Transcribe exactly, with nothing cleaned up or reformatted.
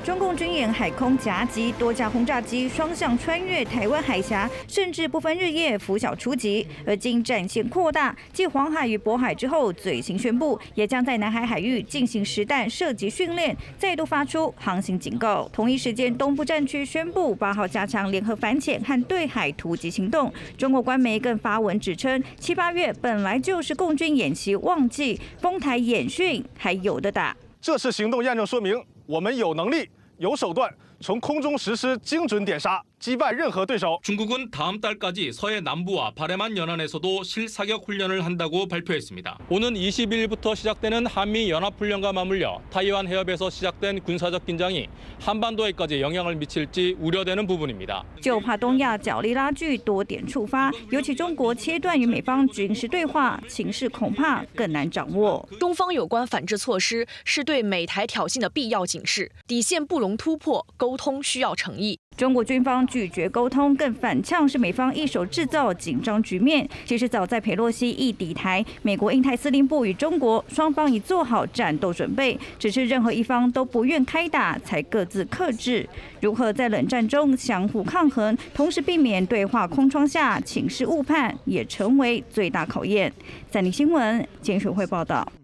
中共军演海空夹击，多架轰炸机双向穿越台湾海峡，甚至不分日夜拂晓出击。而经战线扩大，继黄海与渤海之后，最新宣布也将在南海海域进行实弹射击训练，再度发出航行警告。同一时间，东部战区宣布八号加强联合反潜和对海突击行动。中国官媒更发文指称，七八月本来就是共军演习旺季，丰台演训还有的打。 这次行动验证说明，我们有能力、有手段，从空中实施精准点杀，击败任何对手。 중국은 다음 달까지 서해 남부와 바레만 연안에서도 실사격 훈련을 한다고 발표했습니다. 오는 이십 일부터 시작되는 한미 연합 훈련과 맞물려 타이완 해협에서 시작된 군사적 긴장이 한반도에까지 영향을 미칠지 우려되는 부분입니다. 就怕东亚角力拉锯多点触发，尤其中国切断与美方军事对话，情势恐怕更难掌握。 中方有关反制措施是对美台挑衅的必要警示，底线不容突破，沟通需要诚意。 中国军方拒绝沟通，更反呛是美方一手制造紧张局面。其实早在佩洛西一抵台，美国印太司令部与中国双方已做好战斗准备，只是任何一方都不愿开打，才各自克制。如何在冷战中相互抗衡，同时避免对话空窗下情势误判，也成为最大考验。三立新闻简水会报道。